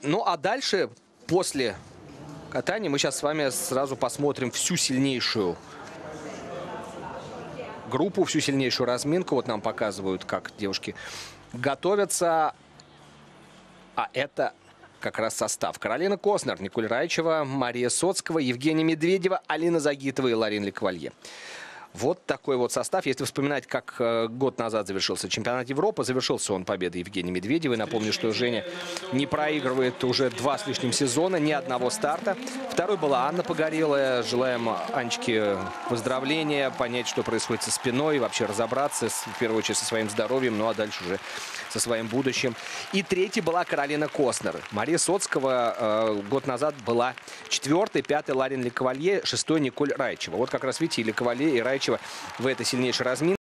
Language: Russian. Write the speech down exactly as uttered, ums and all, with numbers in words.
Ну, а дальше, после катания, мы сейчас с вами сразу посмотрим всю сильнейшую группу, всю сильнейшую разминку. Вот нам показывают, как девушки готовятся. А это как раз состав. Каролина Коснер, Николь Райчева, Мария Соцкова, Евгения Медведева, Алина Загитова и Ларин Леквалье. Вот такой вот состав. Если вспоминать, как э, год назад завершился чемпионат Европы, завершился он победой Евгении Медведевой. Напомню, что Женя не проигрывает уже два с лишним сезона, ни одного старта. Второй была Анна Погорелая. Желаем Анечке выздоровления, понять, что происходит со спиной, вообще разобраться, в первую очередь, со своим здоровьем, ну а дальше уже со своим будущим. И третьей была Каролина Коснер. Мария Соцкова э, год назад была четвертой, пятой Ларин Леквалье, шестой Николь Райчева. Вот как раз видите, и Леквалье, и Райчева в этой сильнейшей разминке.